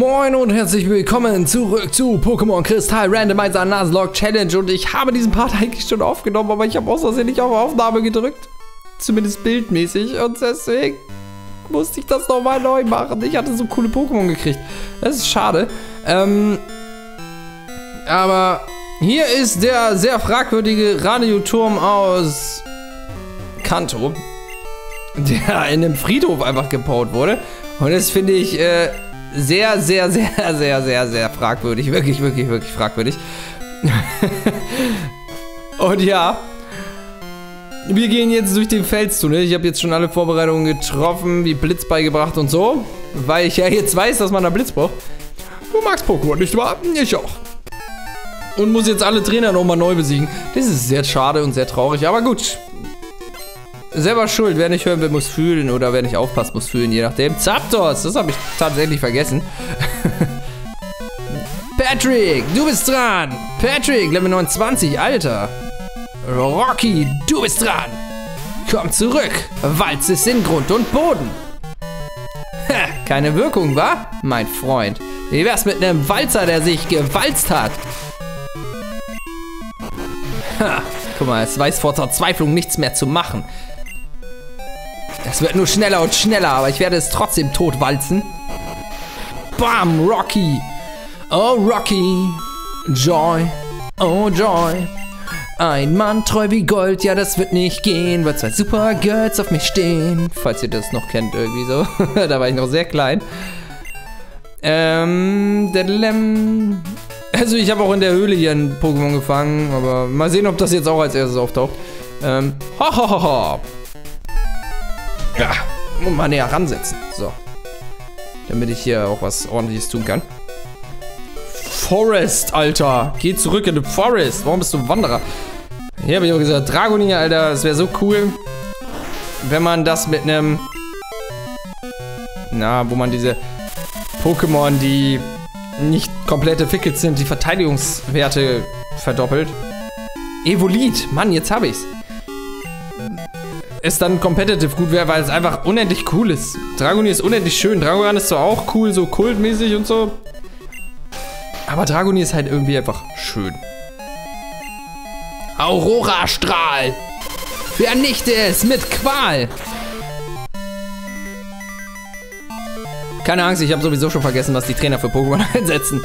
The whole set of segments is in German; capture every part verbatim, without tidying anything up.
Moin und herzlich willkommen zurück zu Pokémon Kristall Randomizer Nuzlocke Challenge. Und ich habe diesen Part eigentlich schon aufgenommen, aber ich habe aus Versehen nicht auf Aufnahme gedrückt. Zumindest bildmäßig. Und deswegen musste ich das nochmal neu machen. Ich hatte so coole Pokémon gekriegt. Das ist schade. Ähm, aber hier ist der sehr fragwürdige Radioturm aus Kanto, der in einem Friedhof einfach gebaut wurde. Und das finde ich äh, sehr, sehr, sehr, sehr, sehr, sehr fragwürdig. Wirklich, wirklich, wirklich fragwürdig. Und ja, wir gehen jetzt durch den Felstunnel. Ich habe jetzt schon alle Vorbereitungen getroffen, wie Blitz beigebracht und so. Weil ich ja jetzt weiß, dass man da Blitz braucht. Du magst Pokémon, nicht wahr? Ich auch. Und muss jetzt alle Trainer nochmal neu besiegen. Das ist sehr schade und sehr traurig, aber gut. Selber schuld, wer nicht hören will, muss fühlen. Oder wer nicht aufpasst, muss fühlen, je nachdem. Zapdos, das habe ich tatsächlich vergessen. Patrick, du bist dran. Patrick, Level neunundzwanzig, Alter. Rocky, du bist dran. Komm zurück. Walz ist in Grund und Boden. Ha, keine Wirkung, wa? Mein Freund. Wie wär's mit einem Walzer, der sich gewalzt hat? Ha, guck mal, es weiß vor Verzweiflung nichts mehr zu machen. Es wird nur schneller und schneller, aber ich werde es trotzdem totwalzen. Bam, Rocky. Oh, Rocky. Joy. Oh, Joy. Ein Mann treu wie Gold, ja, das wird nicht gehen, weil zwei Supergirls auf mich stehen. Falls ihr das noch kennt, irgendwie so. Da war ich noch sehr klein. Ähm, Deadlem. Also, ich habe auch in der Höhle hier ein Pokémon gefangen, aber mal sehen, ob das jetzt auch als erstes auftaucht. Ähm, ha, ha, ha, ha. Ja, muss mal näher ransetzen. So. Damit ich hier auch was Ordentliches tun kann. Forest, Alter. Geh zurück in den Forest. Warum bist du ein Wanderer? Hier habe ich auch gesagt, Dragonia, Alter. Das wäre so cool, wenn man das mit einem... Na, wo man diese Pokémon, die nicht komplett entwickelt sind, die Verteidigungswerte verdoppelt. Evolit. Mann, jetzt habe ich's. Es dann competitive gut wäre, weil es einfach unendlich cool ist. Dragonia ist unendlich schön. Dragoran ist zwar auch cool, so kultmäßig und so. Aber Dragonia ist halt irgendwie einfach schön. Aurora-Strahl! Vernichte es mit Qual! Keine Angst, ich habe sowieso schon vergessen, was die Trainer für Pokémon einsetzen.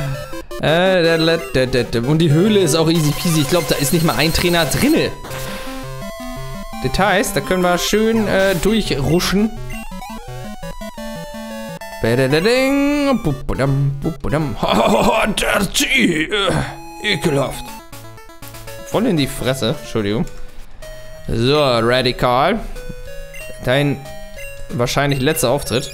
Und die Höhle ist auch easy peasy. Ich glaube, da ist nicht mal ein Trainer drinne. Details, da können wir schön äh, durchruschen. Ekelhaft. Voll in die Fresse, Entschuldigung. So, Radikal. Dein wahrscheinlich letzter Auftritt.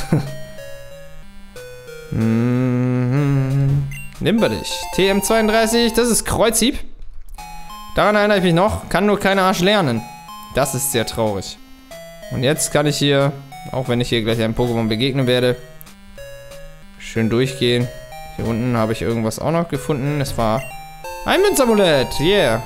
Nimm wir dich. T M zweiunddreißig, das ist Kreuzhieb. Daran erinnere ich mich noch. Kann nur kein Arsch lernen. Das ist sehr traurig. Und jetzt kann ich hier, auch wenn ich hier gleich einem Pokémon begegnen werde, schön durchgehen. Hier unten habe ich irgendwas auch noch gefunden. Es war ein Münzamulett. Yeah.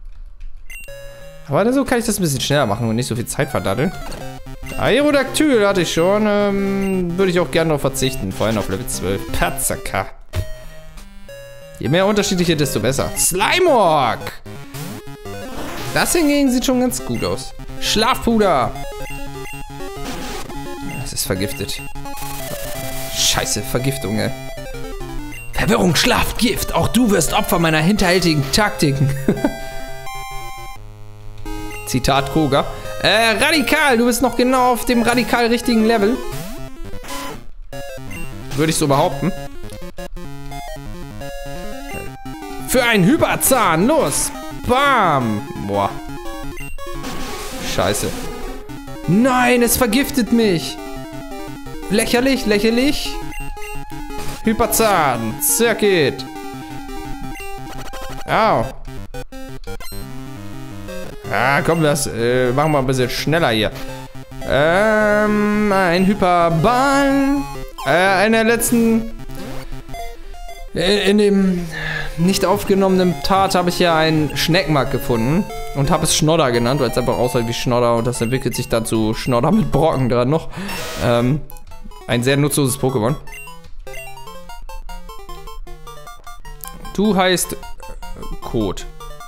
Aber so kann ich das ein bisschen schneller machen und nicht so viel Zeit verdaddeln. Aerodactyl hatte ich schon. Ähm, würde ich auch gerne noch verzichten. Vor allem auf Level zwölf. Patzaka. Je mehr unterschiedliche, desto besser. Slimorg. Das hingegen sieht schon ganz gut aus. Schlafpuder. Es ist vergiftet. Scheiße, Vergiftung, ey. Verwirrung, Schlaf, Gift. Auch du wirst Opfer meiner hinterhältigen Taktiken. Zitat Koga. Äh, Radikal, du bist noch genau auf dem radikal richtigen Level. Würde ich so behaupten. Für einen Hyperzahn, los. Bam. Boah. Scheiße. Nein, es vergiftet mich. Lächerlich, lächerlich. Hyperzahn. Circuit. Au. Ah, komm, das äh, machen wir ein bisschen schneller hier. Ähm, ein Hyperball. Äh, in der letzten... In dem nicht aufgenommenen Tat habe ich ja einen Schneckmark gefunden und habe es Schnodder genannt, weil es einfach aussieht wie Schnodder und das entwickelt sich dann zu Schnodder mit Brocken dran noch. Ähm, ein sehr nutzloses Pokémon. Du heißt äh, Kot.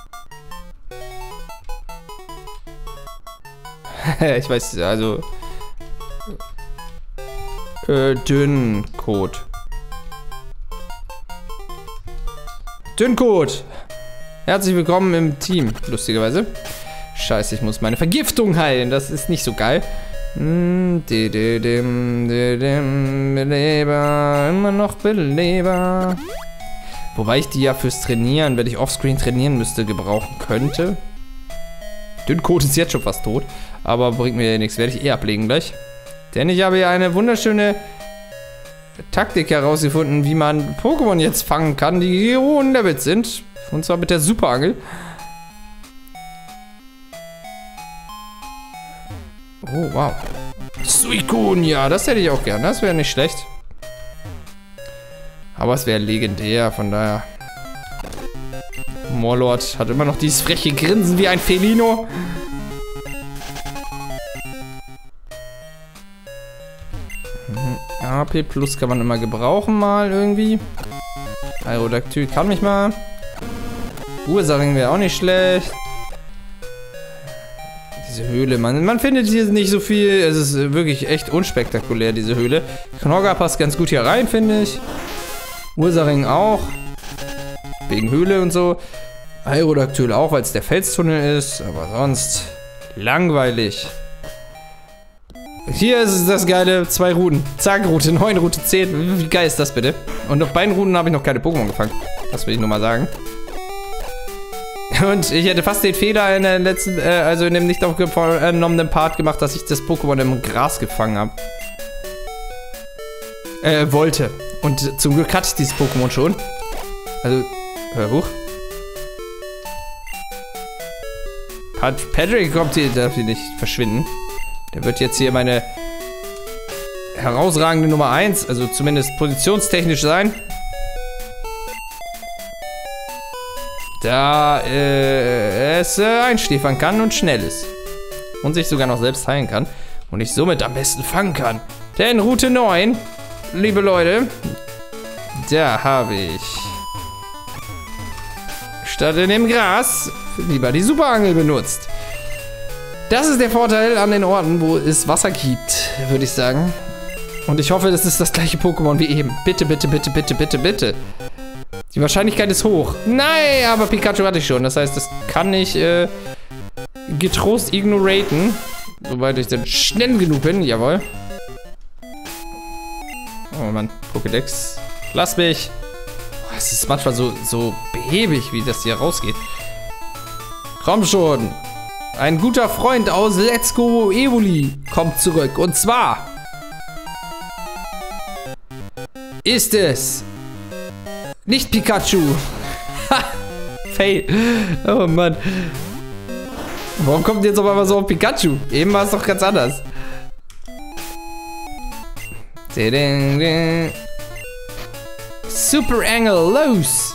Ich weiß, also... Äh, Dünnkot. Dünnkot! Herzlich willkommen im Team, lustigerweise. Scheiße, ich muss meine Vergiftung heilen. Das ist nicht so geil. Beleber, immer noch Beleber. Wobei ich die ja fürs Trainieren, wenn ich offscreen trainieren müsste, gebrauchen könnte. Dünnkot ist jetzt schon fast tot. Aber bringt mir ja nichts. Werde ich eh ablegen gleich. Denn ich habe hier eine wunderschöne Taktik herausgefunden, wie man Pokémon jetzt fangen kann, die hohen Levels sind. Und zwar mit der Superangel. Oh, wow. Suicune, ja, das hätte ich auch gern. Das wäre nicht schlecht. Aber es wäre legendär, von daher. Morlord hat immer noch dieses freche Grinsen wie ein Felino. A P Plus kann man immer gebrauchen mal irgendwie. Aerodactyl kann mich mal. Ursaring wäre auch nicht schlecht. Diese Höhle, man, man findet hier nicht so viel. Es ist wirklich echt unspektakulär, diese Höhle. Knogger passt ganz gut hier rein, finde ich. Ursaring auch. Wegen Höhle und so. Aerodactyl auch, weil es der Felstunnel ist. Aber sonst langweilig. Hier ist das geile, zwei Routen. Zack, Route neun, Route zehn. Wie geil ist das bitte? Und auf beiden Routen habe ich noch keine Pokémon gefangen. Das will ich nur mal sagen. Und ich hätte fast den Fehler in der letzten, äh, also in dem nicht aufgenommenen Part gemacht, dass ich das Pokémon im Gras gefangen habe. Äh, wollte. Und zum Glück hatte ich dieses Pokémon schon. Also, hör hoch. Pat Patrick kommt hier, darf hier nicht verschwinden. Der wird jetzt hier meine herausragende Nummer eins, also zumindest positionstechnisch sein. Da äh, es äh, einschläfern kann und schnell ist. Und sich sogar noch selbst heilen kann. Und ich somit am besten fangen kann. Denn Route neun, liebe Leute, da habe ich statt in dem Gras lieber die Superangel benutzt. Das ist der Vorteil an den Orten, wo es Wasser gibt, würde ich sagen. Und ich hoffe, das ist das gleiche Pokémon wie eben. Bitte, bitte, bitte, bitte, bitte, bitte. Die Wahrscheinlichkeit ist hoch. Nein, aber Pikachu hatte ich schon. Das heißt, das kann ich äh, getrost ignoraten. Soweit ich dann schnell genug bin. Jawohl. Oh Mann, Pokédex. Lass mich. Oh, es ist manchmal so, so behäbig, wie das hier rausgeht. Komm schon. Ein guter Freund aus Let's Go Evoli kommt zurück. Und zwar ist es nicht Pikachu. Fail. Oh Mann. Warum kommt jetzt auf einmal so auf Pikachu? Eben war es doch ganz anders. Super Angel, los!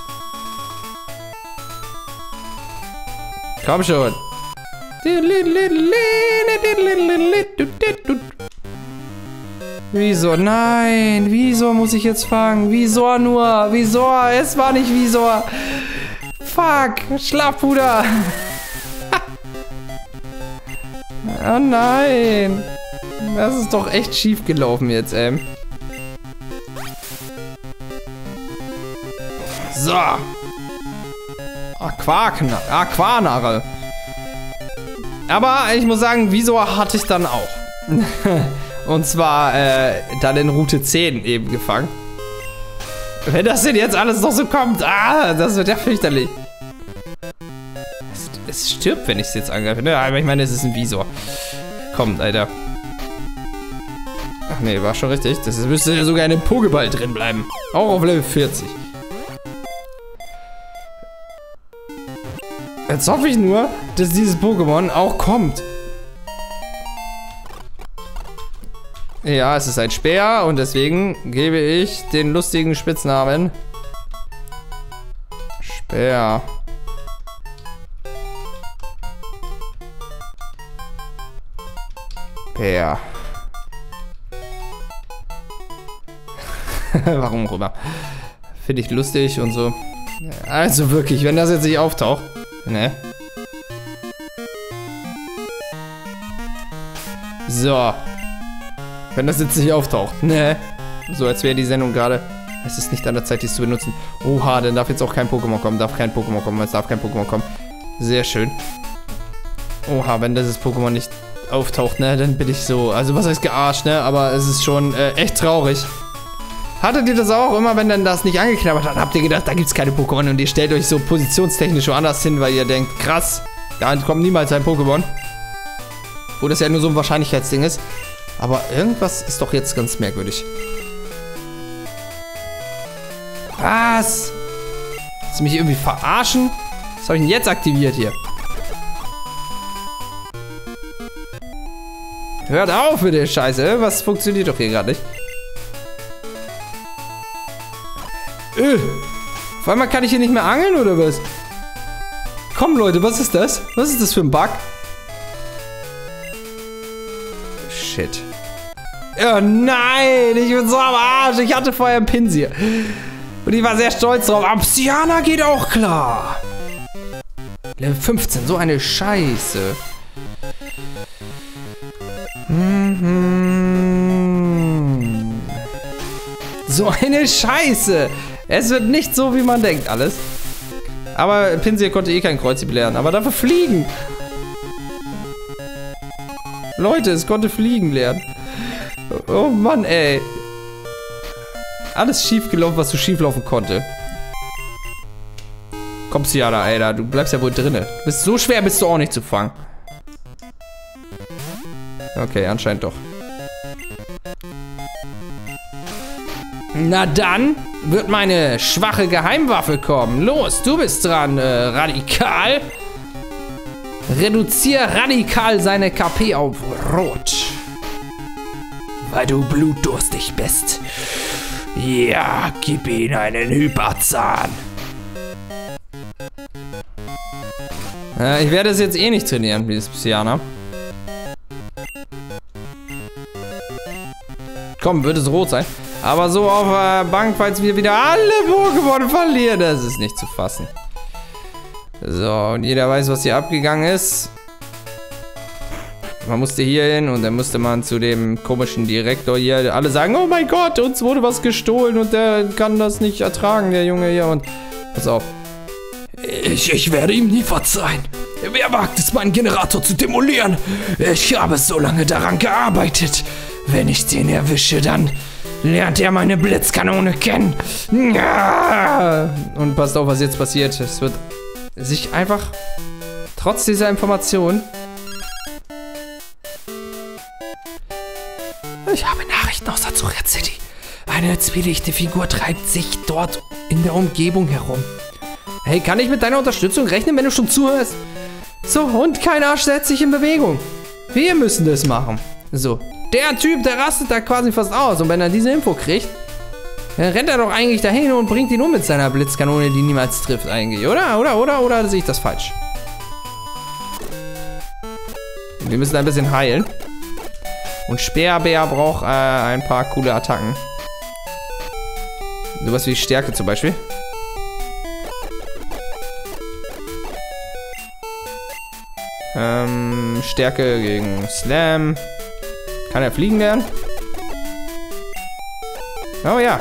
Komm schon. Wieso? Nein. Wieso muss ich jetzt fangen? Wieso nur? Wieso? Es war nicht wieso. Fuck. Schlafpuder. Oh nein. Das ist doch echt schief gelaufen jetzt, ey. So. Aquakna Aquanare. Aber ich muss sagen, wieso hatte ich dann auch. Und zwar äh, dann in Route zehn eben gefangen. Wenn das denn jetzt alles noch so kommt, ah, das wird ja fürchterlich. Es, es stirbt, wenn ich es jetzt angreife. Ne? Aber ich meine, es ist ein Visor. Kommt, Alter. Ach nee, war schon richtig. Das müsste ja sogar in einem Pokéball drin bleiben. Auch auf Level vierzig. Jetzt hoffe ich nur, dass dieses Pokémon auch kommt. Ja, es ist ein Speer und deswegen gebe ich den lustigen Spitznamen Speer. Speer. Warum auch immer. Finde ich lustig und so. Also wirklich, wenn das jetzt nicht auftaucht. Ne? So. Wenn das jetzt nicht auftaucht. Ne? So, als wäre die Sendung gerade... Es ist nicht an der Zeit, dies zu benutzen. Oha, dann darf jetzt auch kein Pokémon kommen. Darf kein Pokémon kommen. Es darf kein Pokémon kommen. Sehr schön. Oha, wenn dieses Pokémon nicht auftaucht, ne? Dann bin ich so... Also, was heißt gearscht, ne? Aber es ist schon äh, echt traurig. Hattet ihr das auch? Immer wenn dann das nicht angeknabbert hat, habt ihr gedacht, da gibt es keine Pokémon und ihr stellt euch so positionstechnisch woanders hin, weil ihr denkt, krass, da kommt niemals ein Pokémon. Wo das ja nur so ein Wahrscheinlichkeitsding ist. Aber irgendwas ist doch jetzt ganz merkwürdig. Was? Willst du mich irgendwie verarschen? Was habe ich denn jetzt aktiviert hier? Hört auf mit der Scheiße. Was funktioniert doch hier gerade nicht? Öh. Auf einmal kann ich hier nicht mehr angeln, oder was? Komm, Leute, was ist das? Was ist das für ein Bug? Shit. Oh nein, ich bin so am Arsch. Ich hatte vorher einen Pinsir. Und ich war sehr stolz drauf. Aber Psyana geht auch klar. Level fünfzehn, so eine Scheiße. Mhm. So eine Scheiße. Es wird nicht so, wie man denkt, alles. Aber Pinsir konnte eh kein Kreuzhieb lernen. Aber dafür fliegen. Leute, es konnte fliegen lernen. Oh Mann, ey. Alles schief gelaufen, was so schief laufen konnte. Komm, Psyana, Alter. Du bleibst ja wohl drinne. Du bist so schwer, bist du auch nicht zu fangen. Okay, anscheinend doch. Na dann wird meine schwache Geheimwaffe kommen. Los, du bist dran, äh, Radikal. Reduziere radikal seine K P auf Rot. Weil du blutdurstig bist. Ja, gib ihm einen Hyperzahn. Äh, ich werde es jetzt eh nicht trainieren, dieses Psyana. Komm, wird es rot sein. Aber so auf der Bank, falls wir wieder alle Pokémon verlieren, das ist nicht zu fassen. So, und jeder weiß, was hier abgegangen ist. Man musste hier hin und dann musste man zu dem komischen Direktor hier. Alle sagen, oh mein Gott, uns wurde was gestohlen und der kann das nicht ertragen, der Junge hier. Und pass auf. Ich, ich werde ihm nie verzeihen. Wer wagt es, meinen Generator zu demolieren? Ich habe so lange daran gearbeitet. Wenn ich den erwische, dann lernt er meine Blitzkanone kennen. Ja. Und passt auf, was jetzt passiert. Es wird sich einfach, trotz dieser Information... Ich habe Nachrichten aus Azuria City. Eine zwielichte Figur treibt sich dort in der Umgebung herum. Hey, kann ich mit deiner Unterstützung rechnen, wenn du schon zuhörst? So, und kein Arsch setzt sich in Bewegung. Wir müssen das machen. So, der Typ, der rastet da quasi fast aus. Und wenn er diese Info kriegt, dann rennt er doch eigentlich dahin und bringt ihn um mit seiner Blitzkanone, die niemals trifft eigentlich. Oder, oder, oder, oder sehe ich das falsch? Wir müssen ein bisschen heilen. Und Speerbär braucht äh, ein paar coole Attacken. Sowas wie Stärke zum Beispiel. Ähm, Stärke gegen Slam. Kann er fliegen lernen? Oh ja.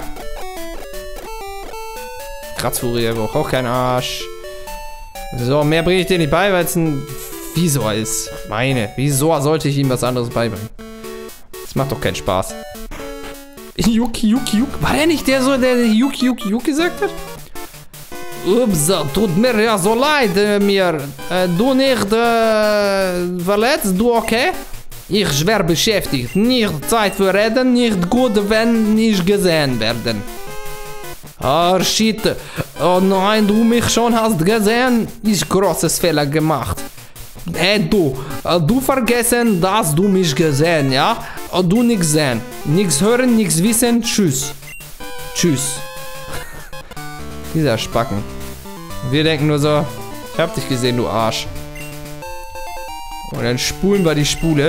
Kratzfurie braucht auch keinen Arsch. So, mehr bringe ich dir nicht bei, weil es ein Visor ist. Meine, Visor sollte ich ihm was anderes beibringen. Das macht doch keinen Spaß. Yuki, Yuki, Yuki. War der nicht der so, der Yuki, Yuki, Yuki gesagt hat? Ups, tut mir ja so leid, äh, mir. Äh, du nicht äh, verletzt, du okay? Ich schwer beschäftigt. Nicht Zeit für reden, nicht gut, wenn nicht gesehen werden. Oh shit. Oh nein, du mich schon hast gesehen. Ich großes Fehler gemacht. Hey du, du vergessen, dass du mich gesehen, ja? Du nix sehen. Nix hören, nix wissen. Tschüss. Tschüss. Dieser Spacken. Wir denken nur so, ich hab dich gesehen, du Arsch. Und dann spulen wir die Spule.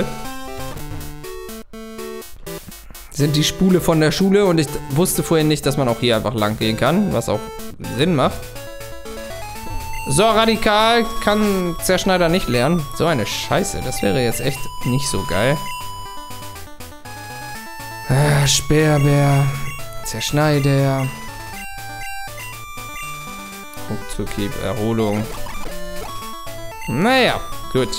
Sind die Spule von der Schule und ich wusste vorhin nicht, dass man auch hier einfach lang gehen kann, was auch Sinn macht. So radikal kann Zerschneider nicht lernen. So eine Scheiße. Das wäre jetzt echt nicht so geil. Ah, Speerbär. Zerschneider. Ruckzuckieb, Erholung. Naja, gut.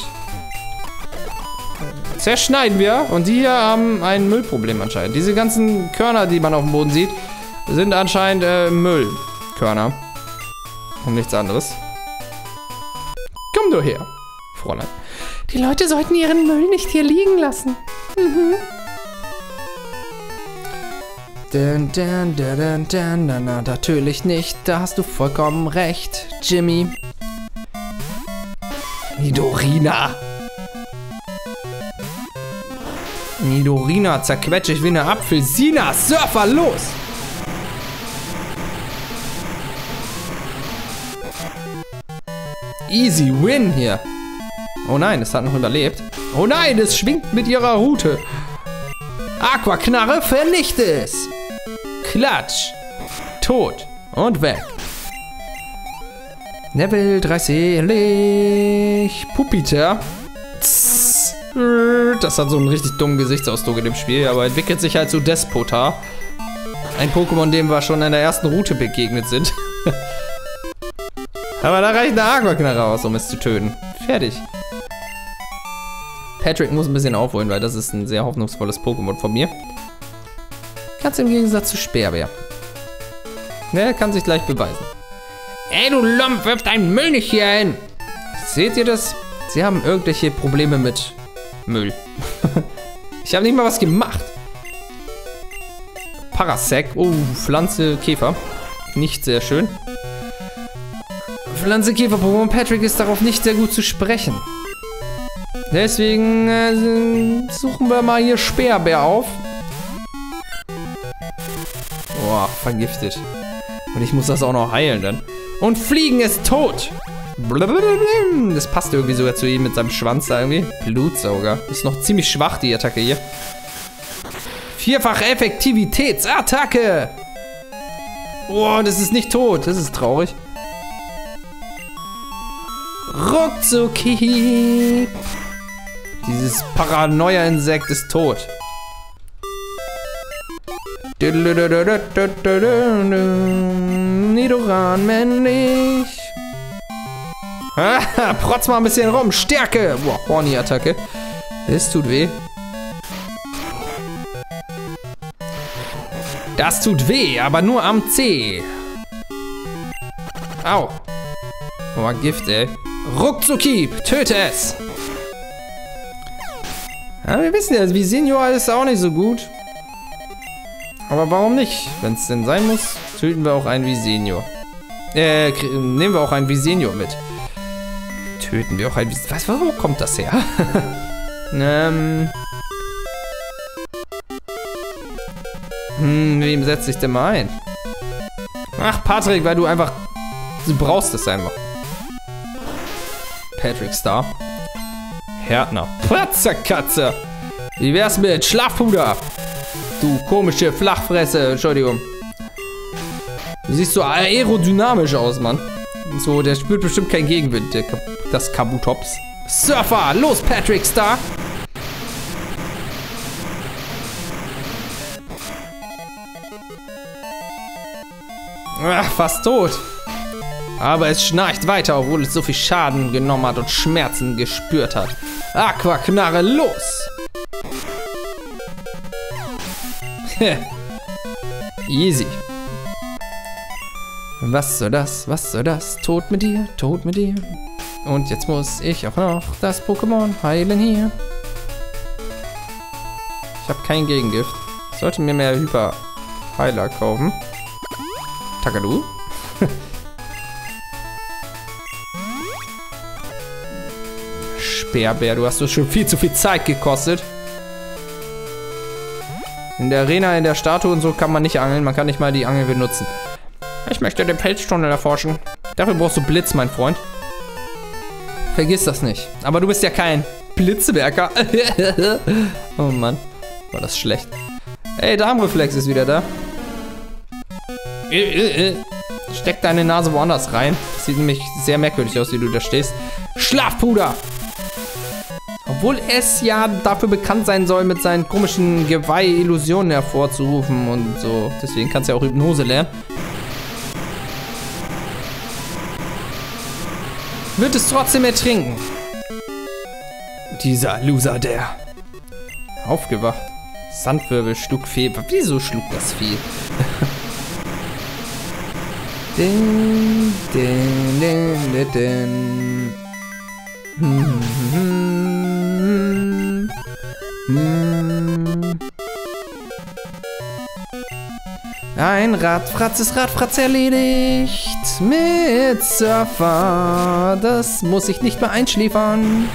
Zerschneiden wir. Und die hier haben ein Müllproblem anscheinend. Diese ganzen Körner, die man auf dem Boden sieht, sind anscheinend äh, Müllkörner. Und nichts anderes. Komm nur her, Fräulein. Die Leute sollten ihren Müll nicht hier liegen lassen. Mhm. Dun, dun, dun, dun, dun, dun, dun, natürlich nicht. Da hast du vollkommen recht, Jimmy. Nidorina. Nidorina zerquetsche ich wie eine Apfelsina. Surfer, los! Easy win hier. Oh nein, es hat noch überlebt. Oh nein, es schwingt mit ihrer Rute. Aquaknarre, vernichte es. Klatsch. Tot. Und weg. Level dreißig. Pupiter. Das hat so einen richtig dummen Gesichtsausdruck in dem Spiel, aber entwickelt sich halt zu Despota. Ein Pokémon, dem wir schon in der ersten Route begegnet sind. Aber da reicht eine Aquaknarre aus, um es zu töten. Fertig. Patrick muss ein bisschen aufholen, weil das ist ein sehr hoffnungsvolles Pokémon von mir. Ganz im Gegensatz zu Speerbär. Ne, kann sich gleich beweisen. Ey, du Lump, wirf deinen Müll nicht hier hin. Seht ihr das? Sie haben irgendwelche Probleme mit Müll. Ich habe nicht mal was gemacht. Parasec. Oh, Pflanze, Käfer. Nicht sehr schön. Pflanze, Käfer, Pokémon. Patrick ist darauf nicht sehr gut zu sprechen. Deswegen äh, suchen wir mal hier Speerbär auf. Boah, vergiftet. Und ich muss das auch noch heilen dann. Und Fliegen ist tot. Das passt irgendwie sogar zu ihm mit seinem Schwanz da irgendwie. Blutsauger. Ist noch ziemlich schwach, die Attacke hier. Vierfach Effektivitätsattacke. Oh, das ist nicht tot. Das ist traurig. Ruckzucki. Dieses Paranoia-Insekt ist tot. Nidoran männlich. Ah, protz mal ein bisschen rum. Stärke. Boah, Horny-Attacke. Es tut weh. Das tut weh, aber nur am C. Au. Oh, Gift, ey. Ruckzucki. Töte es. Ja, wir wissen ja, Visenior ist auch nicht so gut. Aber warum nicht? Wenn es denn sein muss, töten wir auch einen Visenior. Äh, nehmen wir auch einen Visenior mit. Töten wir auch einen Visenior. Was, wo kommt das her? ähm. Hm, wem setze ich denn mal ein? Ach, Patrick, weil du einfach... Du brauchst es einfach. Patrick Star. Härtner. Pratzerkatze. Wie wär's mit Schlafpuder? Du komische Flachfresse. Entschuldigung. Du siehst so aerodynamisch aus, Mann. So, der spürt bestimmt keinen Gegenwind, der, das Kabutops. Surfer, los, Patrick Star. Ach, fast tot. Aber es schnarcht weiter, obwohl es so viel Schaden genommen hat und Schmerzen gespürt hat. Aquaknarre, los! Easy. Was soll das? Was soll das? Tod mit dir, Tod mit dir. Und jetzt muss ich auch noch das Pokémon heilen hier. Ich habe kein Gegengift. Ich sollte mir mehr Hyperheiler kaufen. Takadu. Speerbär, du hast uns schon viel zu viel Zeit gekostet. In der Arena, in der Statue und so kann man nicht angeln. Man kann nicht mal die Angel benutzen. Ich möchte den Pelztunnel erforschen. Dafür brauchst du Blitz, mein Freund. Vergiss das nicht. Aber du bist ja kein Blitzwerker. Oh Mann, war das schlecht. Ey, Darmreflex ist wieder da. Steck deine Nase woanders rein. Das sieht nämlich sehr merkwürdig aus, wie du da stehst. Schlafpuder! Obwohl es ja dafür bekannt sein soll, mit seinen komischen Geweih-Illusionen hervorzurufen und so. Deswegen kannst du ja auch Hypnose lernen. Wird es trotzdem ertrinken. Dieser Loser, der aufgewacht. Sandwirbel schlug Vieh. Wieso schlug das Vieh? din, din, din, din, din. Hm, hm, hm. Ein Radfratz ist Radfratz erledigt. Mit Surfer. Das muss ich nicht mehr einschläfern.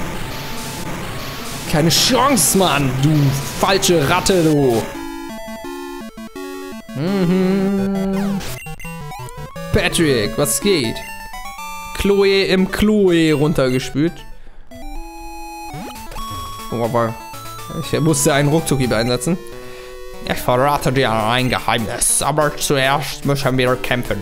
Keine Chance, Mann, du falsche Ratte, du. Mhm. Patrick, was geht? Chloe im Chloe runtergespült. Oh, aber ich musste einen Ruckzucki einsetzen. Ich verrate dir ein Geheimnis, aber zuerst müssen wir kämpfen.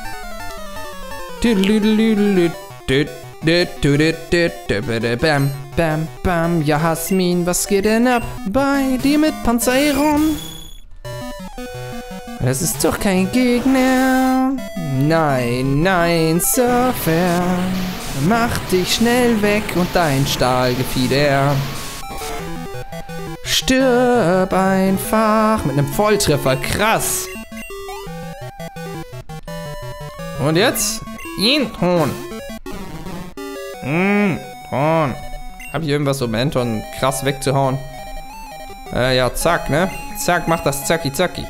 Bam, bam, bam, ja Jasmin, was geht denn ab bei dir mit Panzerung? Das ist doch kein Gegner. Nein, nein, Surfer, mach dich schnell weg und dein Stahlgefieder. Stirb einfach mit einem Volltreffer, krass. Und jetzt? Ihn, Ton. Hm, Ton. Hab ich irgendwas, um Anton krass wegzuhauen? Äh, ja, zack, ne? Zack, mach das zacki zacki.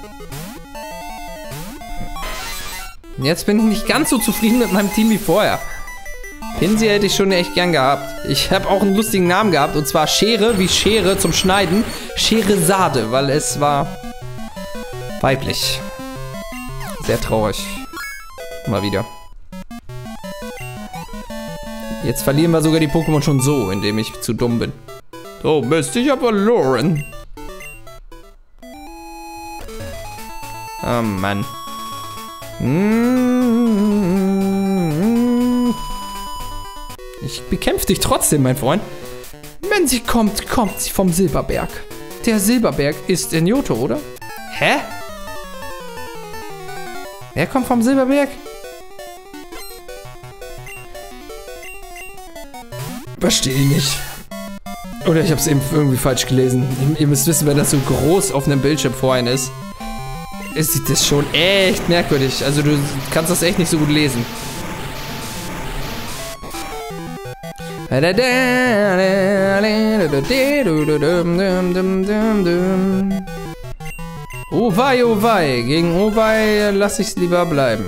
Jetzt bin ich nicht ganz so zufrieden mit meinem Team wie vorher. Pinsy hätte ich schon echt gern gehabt. Ich habe auch einen lustigen Namen gehabt, und zwar Schere, wie Schere zum Schneiden. Scheresade, weil es war weiblich. Sehr traurig. Mal wieder. Jetzt verlieren wir sogar die Pokémon schon so, indem ich zu dumm bin. Oh Mist, ich hab verloren. Oh Mann. Ich bekämpfe dich trotzdem, mein Freund. Wenn sie kommt, kommt sie vom Silberberg. Der Silberberg ist in Johto, oder? Hä? Wer kommt vom Silberberg? Verstehe ich nicht. Oder ich habe es eben irgendwie falsch gelesen. Ihr, ihr müsst wissen, wenn das so groß auf einem Bildschirm vor einem ist, sieht das schon echt merkwürdig. Also du kannst das echt nicht so gut lesen. Oh wei, oh wei. Gegen oh wei lasse ich es lieber bleiben.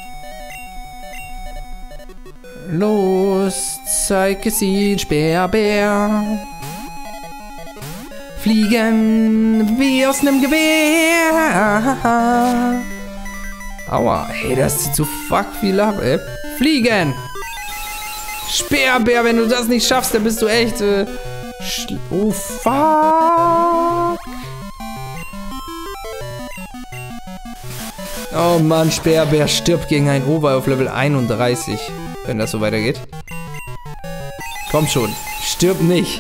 Los, zeig es ihn, Speerbär. Fliegen wie aus einem Gewehr. Aua, ey, das zieht so fuck viel ab, ey. Fliegen! Speerbär, wenn du das nicht schaffst, dann bist du echt, äh, oh fuck. Oh Mann, Speerbär stirbt gegen ein Over auf Level einunddreißig, wenn das so weitergeht. Komm schon, stirb nicht.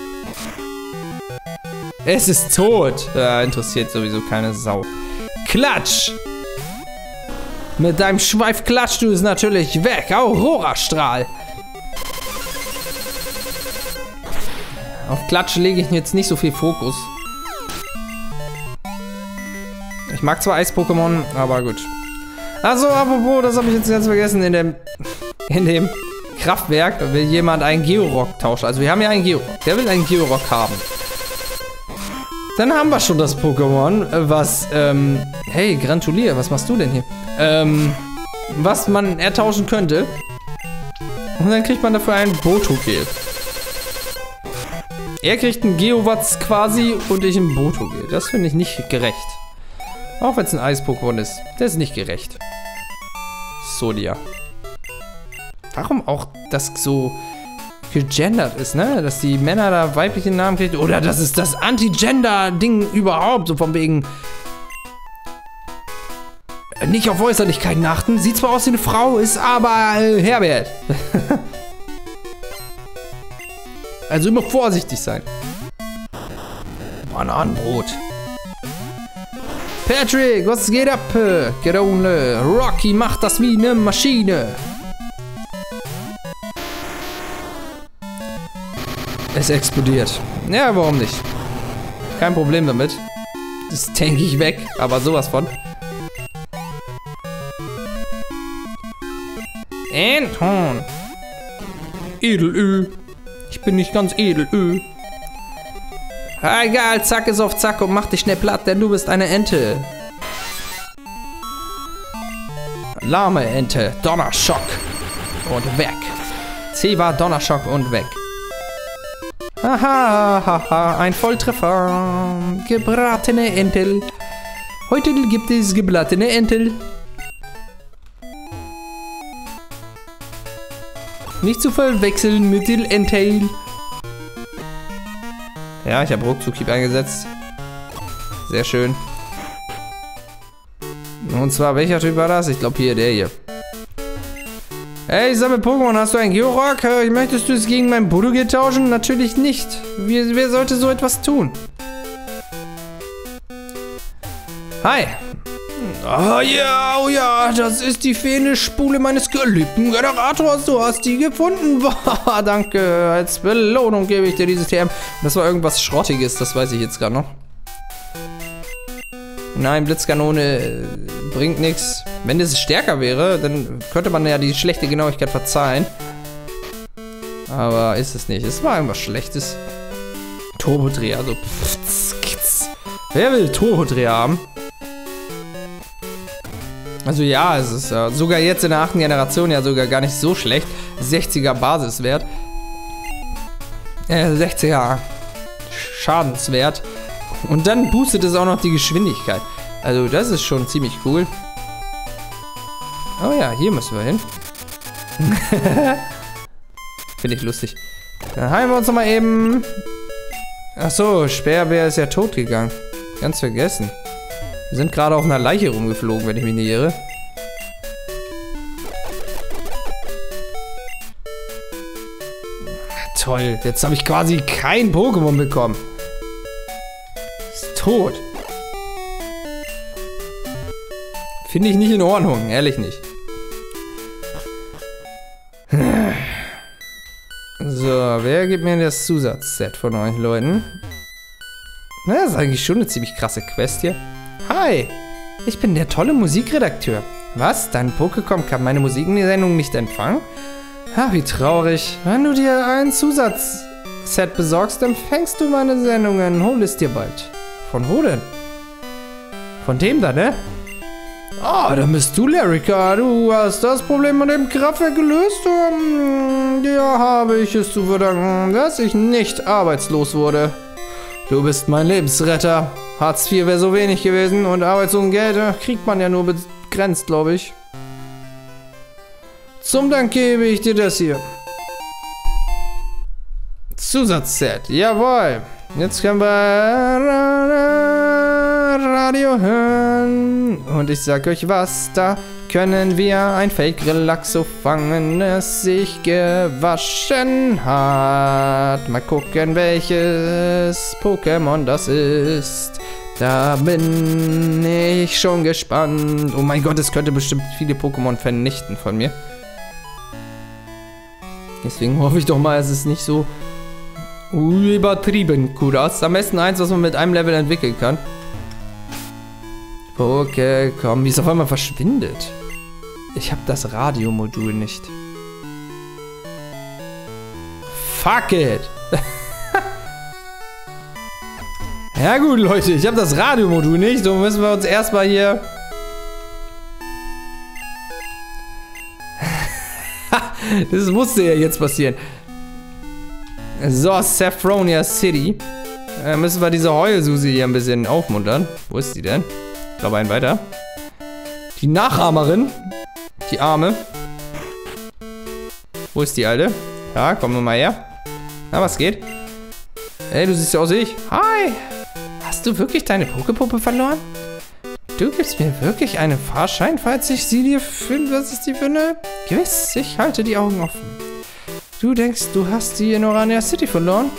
Es ist tot. Ja, interessiert sowieso keine Sau. Klatsch! Mit deinem Schweif klatschst du es natürlich weg. Aurora-Strahl. Auf Klatsch lege ich jetzt nicht so viel Fokus. Ich mag zwar Eis-Pokémon, aber gut. Also, apropos, das habe ich jetzt ganz vergessen. In dem, in dem Kraftwerk will jemand einen Georock tauschen. Also, wir haben ja einen Georock. Der will einen Georock haben. Dann haben wir schon das Pokémon, was, ähm, hey, Grantulier, was machst du denn hier? Ähm, was man ertauschen könnte. Und dann kriegt man dafür ein Botogel. Er kriegt einen Geowatz quasi und ich ein Botogel. Das finde ich nicht gerecht. Auch wenn es ein Eis-Pokémon ist. Das ist nicht gerecht. Sodia. Warum auch das so gegendert ist, ne? Dass die Männer da weibliche Namen kriegen. Oder das ist das Anti-Gender-Ding überhaupt. So von wegen Nicht auf Äußerlichkeiten achten. Sieht zwar aus wie eine Frau, ist aber äh, Herbert. Also immer vorsichtig sein. Bananenbrot. Patrick, was geht ab? Gerone, Rocky macht das wie eine Maschine. Es explodiert. Ja, warum nicht? Kein Problem damit. Das tank ich weg, aber sowas von. Anton. Edelö. Ich bin nicht ganz edelö. Ah, egal, zack ist auf zack und mach dich schnell platt, denn du bist eine Ente. Lahme Ente, Donnerschock. Und weg. C war Donnerschock und weg. Haha, haha, ein Volltreffer. Gebratene Entel. Heute gibt es gebratene Entel. Nicht zu verwechseln mit dem Entail. Ja, ich habe Ruckzuck eingesetzt. Sehr schön. Und zwar, welcher Typ war das? Ich glaube hier, der hier. Hey, ich sammle Pokémon. Hast du einen Georock? Möchtest du es gegen meinen Budoge tauschen? Natürlich nicht. Wer, wer sollte so etwas tun? Hi. Oh ja, oh ja, das ist die fehlende Spule meines geliebten Generators. Du hast die gefunden. Boah, danke. Als Belohnung gebe ich dir dieses T M. Das war irgendwas Schrottiges, das weiß ich jetzt gerade noch. Nein, Blitzkanone bringt nichts. Wenn es stärker wäre, dann könnte man ja die schlechte Genauigkeit verzeihen. Aber ist es nicht. Es war irgendwas Schlechtes. Turbodreher, also. Wer will Turbodreher haben? Also ja, es ist äh, sogar jetzt in der achten Generation ja sogar gar nicht so schlecht. sechziger Basiswert. Äh, sechziger Schadenswert. Und dann boostet es auch noch die Geschwindigkeit. Also das ist schon ziemlich cool. Oh ja, hier müssen wir hin. Finde ich lustig. Dann heilen wir uns noch mal eben. Achso, Sperrbär ist ja tot gegangen. Ganz vergessen. Wir sind gerade auf einer Leiche rumgeflogen, wenn ich mich nicht irre. Toll, jetzt habe ich quasi kein Pokémon bekommen. Ist tot. Finde ich nicht in Ordnung, ehrlich nicht. So, wer gibt mir das Zusatzset von euch Leuten? Na, das ist eigentlich schon eine ziemlich krasse Quest hier. Hi, ich bin der tolle Musikredakteur. Was? Dein Pokécom kann meine Musiksendung nicht empfangen? Ah, wie traurig. Wenn du dir ein Zusatzset besorgst, empfängst du meine Sendungen. Hol es dir bald. Von wo denn? Von dem da, ne? Ah, dann bist du, Lerica. Du hast das Problem mit dem Kraftwerk gelöst. Um, dir habe ich es zu verdanken, dass ich nicht arbeitslos wurde. Du bist mein Lebensretter. Hartz vier wäre so wenig gewesen und Arbeitslosengeld kriegt man ja nur begrenzt, glaube ich. Zum Dank gebe ich dir das hier. Zusatzset, jawohl. Jetzt können wir Radio hören. Und ich sag euch was, da können wir ein Fake-Relaxo fangen, das sich gewaschen hat. Mal gucken, welches Pokémon das ist. Da bin ich schon gespannt. Oh mein Gott, es könnte bestimmt viele Pokémon vernichten von mir. Deswegen hoffe ich doch mal, es ist nicht so übertrieben Kuras. Am besten eins, was man mit einem Level entwickeln kann. Okay, komm, wie es auf einmal verschwindet. Ich habe das Radiomodul nicht. Fuck it. Ja gut, Leute, ich habe das Radiomodul nicht. So müssen wir uns erstmal hier... Das musste ja jetzt passieren. So, Saffronia City. Äh, müssen wir diese Heulsusi hier ein bisschen aufmuntern. Wo ist die denn? Ich glaube, ein weiter. Die Nachahmerin. Die Arme. Wo ist die Alte? Ja, komm nur mal her. Na, was geht? Ey, du siehst ja aus wie ich. Hi. Hast du wirklich deine Pokepuppe verloren? Du gibst mir wirklich einen Fahrschein, falls ich sie dir finde, was ich die finde? Gewiss, ich halte die Augen offen. Du denkst, du hast sie in Orania City verloren?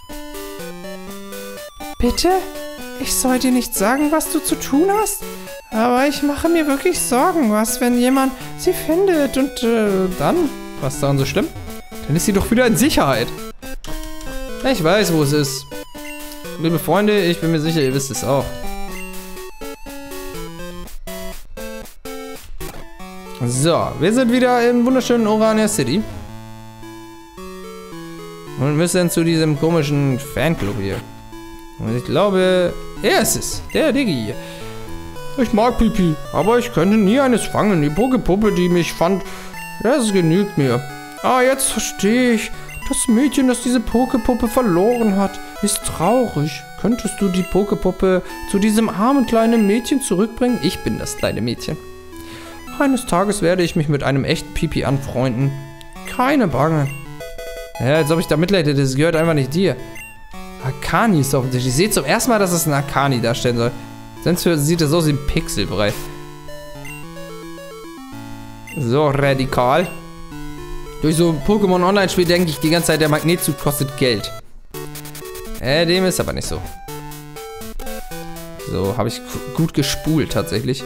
Bitte? Ich soll dir nicht sagen, was du zu tun hast? Aber ich mache mir wirklich Sorgen, was, wenn jemand sie findet und äh, dann? Was ist daran so schlimm? Dann ist sie doch wieder in Sicherheit. Ich weiß, wo es ist. Liebe Freunde, ich bin mir sicher, ihr wisst es auch. So, wir sind wieder im wunderschönen Orania City. Und müssen zu diesem komischen Fanclub hier. Und ich glaube, er ist es, der Diggi. Ich mag Pipi, aber ich könnte nie eines fangen. Die Pokepuppe, die mich fand, das genügt mir. Ah, jetzt verstehe ich. Das Mädchen, das diese Pokepuppe verloren hat, ist traurig. Könntest du die Pokepuppe zu diesem armen kleinen Mädchen zurückbringen? Ich bin das kleine Mädchen. Eines Tages werde ich mich mit einem echten Pipi anfreunden. Keine Bange. Ja, als ob ich da Mitleid hätte, das gehört einfach nicht dir. Akani ist offensichtlich. Ich sehe zum ersten Mal, dass es ein Akani darstellen soll. Sonst sieht es aus wie ein Pixelbrei. So, radikal. Durch so ein Pokémon Online-Spiel denke ich die ganze Zeit, der Magnetzug kostet Geld. Äh, dem ist aber nicht so. So, habe ich gut gespult tatsächlich.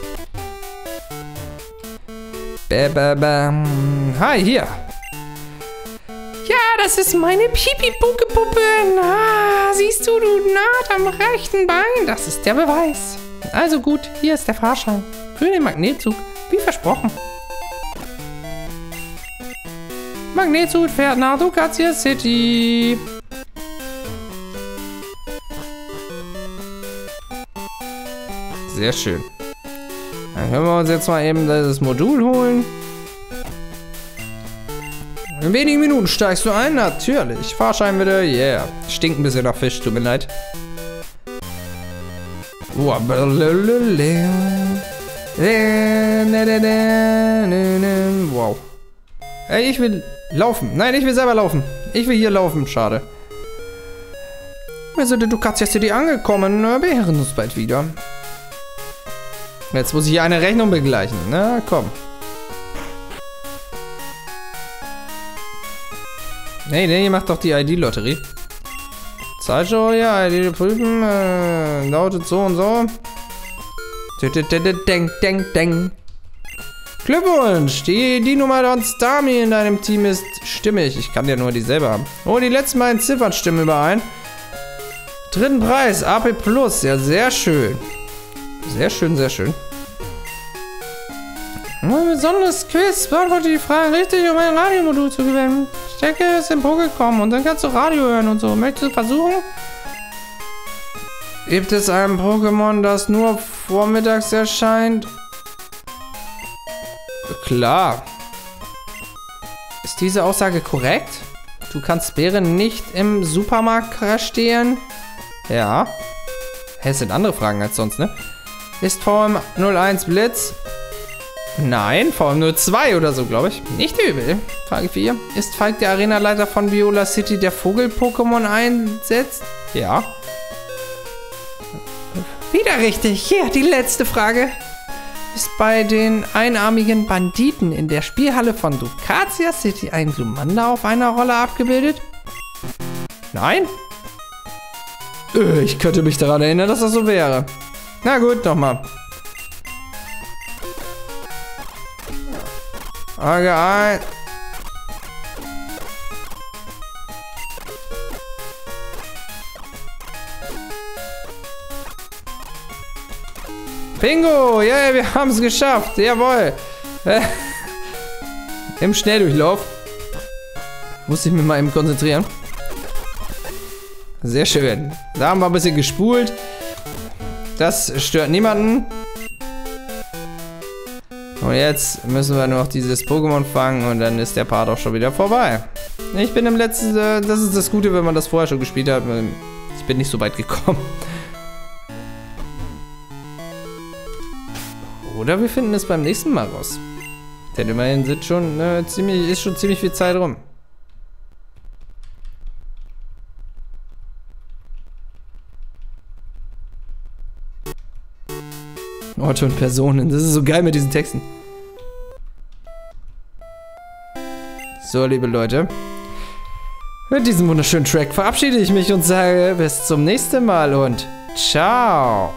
Bäbäbäm. Hi, hier. Ja, das ist meine Pipi-Pokepuppe. Na, siehst du, du Naht am rechten Bein. Das ist der Beweis. Also gut, hier ist der Fahrschein. Für den Magnetzug, wie versprochen. Magnetzug fährt nach Ducatia City. Sehr schön. Dann können wir uns jetzt mal eben das Modul holen. In wenigen Minuten steigst du ein, natürlich. Fahrschein bitte, yeah. Stinkt ein bisschen nach Fisch, tut mir leid. Wow. Ey, ich will laufen. Nein, ich will selber laufen. Ich will hier laufen, schade. Wir sind in Ducatia City angekommen. Wir hören uns bald wieder. Jetzt muss ich hier eine Rechnung begleichen. Na, komm. Nee, nee, ihr macht doch die I D-Lotterie. Zeitschau, ja, I D prüfen, äh, lautet so und so. Deng, deng, deng. Glückwunsch, die I D-Nummer von Starmie in deinem Team ist stimmig. Ich kann ja nur dieselbe haben. Oh, die letzten beiden Ziffern stimmen überein. Dritten Preis, A P Plus, ja, sehr schön. Sehr schön, sehr schön. Ein besonderes Quiz. Beantworte die Fragen richtig, um ein Radiomodul zu gewinnen. Stecke es im Pokécom und dann kannst du Radio hören und so. Möchtest du versuchen? Gibt es ein Pokémon, das nur vormittags erscheint? Klar. Ist diese Aussage korrekt? Du kannst Bären nicht im Supermarkt stehlen? Ja. Hä, es sind andere Fragen als sonst, ne? Ist V M null eins Blitz? Nein, V M null zwei oder so, glaube ich. Nicht übel. Frage vier. Ist Falk der Arenaleiter von Viola City, der Vogel-Pokémon einsetzt? Ja. Wieder richtig. Hier, die letzte Frage. Ist bei den einarmigen Banditen in der Spielhalle von Ducatia City ein Glumanda auf einer Rolle abgebildet? Nein? Ich könnte mich daran erinnern, dass das so wäre. Na gut, nochmal. Frage eins. Bingo! Ja, yeah, wir haben es geschafft. Jawohl. Im Schnelldurchlauf. Muss ich mich mal eben konzentrieren. Sehr schön. Da haben wir ein bisschen gespult. Das stört niemanden. Und jetzt müssen wir nur noch dieses Pokémon fangen und dann ist der Part auch schon wieder vorbei. Ich bin im letzten... Äh, das ist das Gute, wenn man das vorher schon gespielt hat. Ich bin nicht so weit gekommen. Oder wir finden es beim nächsten Mal raus. Denn immerhin sind schon, äh, ziemlich, ist schon ziemlich viel Zeit rum. Orte und Personen. Das ist so geil mit diesen Texten. So, liebe Leute. Mit diesem wunderschönen Track verabschiede ich mich und sage bis zum nächsten Mal und ciao.